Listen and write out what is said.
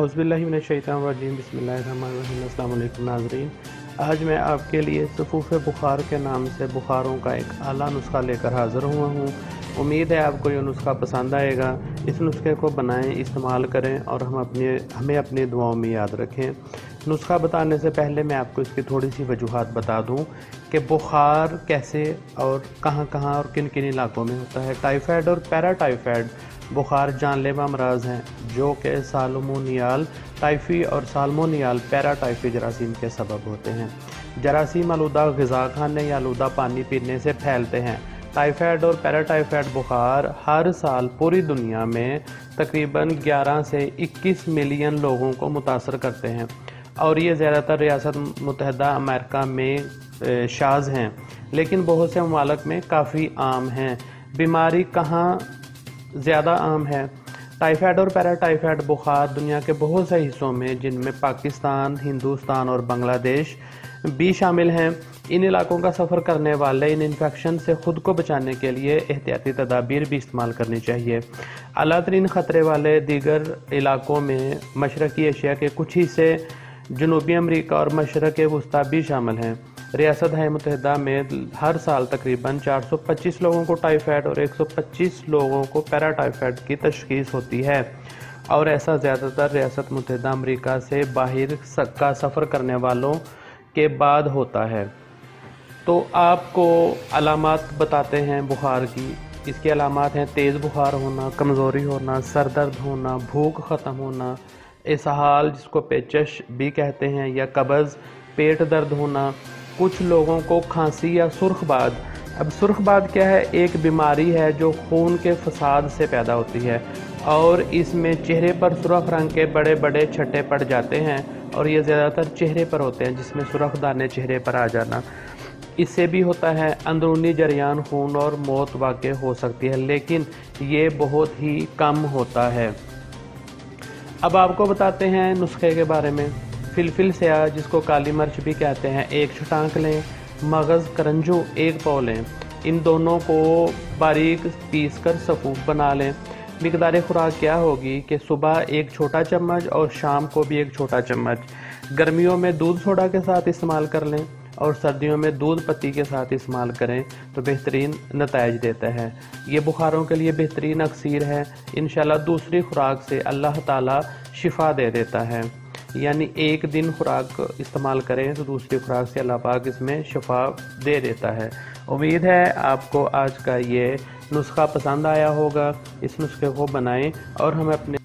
اعوذ باللہ من الشیطان الرجیم بسم اللہ الرحمن الرحیم۔ السلام علیکم ناظرین، آج میں آپ کے لیے صفوف بخار کے نام سے بخاروں کا ایک اعلیٰ نسخہ لے کر حاضر ہوا ہوں۔ امید ہے آپ کو یہ نسخہ پسند آئے گا۔ اس نسخے کو بنائیں، استعمال کریں اور ہمیں اپنی دعاؤں میں یاد رکھیں۔ نسخہ بتانے سے پہلے میں آپ کو اس کی تھوڑی سی وجوہات بتا دوں کہ بخار کیسے اور کہاں اور کن علاقوں میں ہوتا ہے۔ ٹائیفائڈ اور پیرا ٹائیفائڈ بخار جان لیوا امراض ہیں جو کہ سالمونیال ٹائفی اور سالمونیال پیرا ٹائفی جراثیم کے سبب ہوتے ہیں۔ جراثیم آلودہ غذا کھانے یا آلودہ پانی پینے سے پھیلتے ہیں۔ ٹائیفائڈ اور پیرا ٹائیفائڈ بخار ہر سال پوری دنیا میں تقریباً 11 سے 21 ملین لوگوں کو متاثر کرتے ہیں اور یہ زیادہ تر ریاست متحدہ امریکہ میں شائع ہیں، لیکن بہت سے ممالک میں کافی عام ہیں۔ بیماری کہاں زیادہ عام ہے؟ ٹائیفائڈ اور پیرا ٹائیفائڈ بخار دنیا کے بہت سے حصوں میں، جن میں پاکستان، ہندوستان اور بنگلہ دیش بھی شامل ہیں۔ ان علاقوں کا سفر کرنے والے ان انفیکشن سے خود کو بچانے کے لیے احتیاطی تدابیر بھی استعمال کرنی چاہیے۔ اعلیٰ ترین خطرے والے دیگر علاقوں میں مشرقی ایشیا کے کچھ حصے، جنوبی امریکہ اور مشرق وسطیٰ بھی شامل ہیں۔ ریاست متحدہ میں ہر سال تقریباً 425 لوگوں کو ٹائیفائڈ اور 125 لوگوں کو پیرا ٹائیفائڈ کی تشخیص ہوتی ہے، اور ایسا زیادہ تر ریاست متحدہ امریکہ سے باہر کا سفر کرنے والوں کے بعد ہوتا ہے۔ تو آپ کو علامات بتاتے ہیں بخار کی۔ اس کی علامات ہیں تیز بخار ہونا، کمزوری ہونا، سر درد ہونا، بھوک ختم ہونا، اسہال جس کو پیچش بھی کہتے ہیں یا قبض، پیٹ درد ہونا، کچھ لوگوں کو کھانسی یا سرخ باد۔ اب سرخ باد کیا ہے؟ ایک بیماری ہے جو خون کے فساد سے پیدا ہوتی ہے اور اس میں چہرے پر سرخ رنگ کے بڑے بڑے چھٹے پڑ جاتے ہیں، اور یہ زیادہ تر چہرے پر ہوتے ہیں، جس میں سرخ دانے چہرے پر آ جانا۔ اس سے بھی ہوتا ہے اندرونی جریان خون اور موت واقع ہو سکتی ہے، لیکن یہ بہت ہی کم ہوتا ہے۔ اب آپ کو بتاتے ہیں نسخے کے بارے میں۔ فلفل سیاہ جس کو کالی مرچ بھی کہتے ہیں، 1 چھٹانک لیں۔ مغز کرنجو 1 پاؤ لیں۔ ان دونوں کو باریک پیس کر صفوف بنا لیں۔ مقدار خوراک کیا ہوگی کہ صبح 1 چھوٹا چمچ اور شام کو بھی 1 چھوٹا چمچ۔ گرمیوں میں دودھ سوڈا کے ساتھ استعمال کر لیں اور سردیوں میں دودھ پتی کے ساتھ استعمال کریں تو بہترین نتائج دیتا ہے۔ یہ بخاروں کے لیے بہترین اکسیر ہے۔ انشاءاللہ دوسری خوراک سے اللہ تعالیٰ شفا دے دیتا ہے، یعنی ایک دن خوراک استعمال کریں تو دوسری خوراک سے اللہ پاک اس میں شفا دے دیتا ہے۔ امید ہے آپ کو آج کا یہ نسخہ پسند آیا ہوگا۔ اس نسخے کو بنائیں اور ہمیں اپنے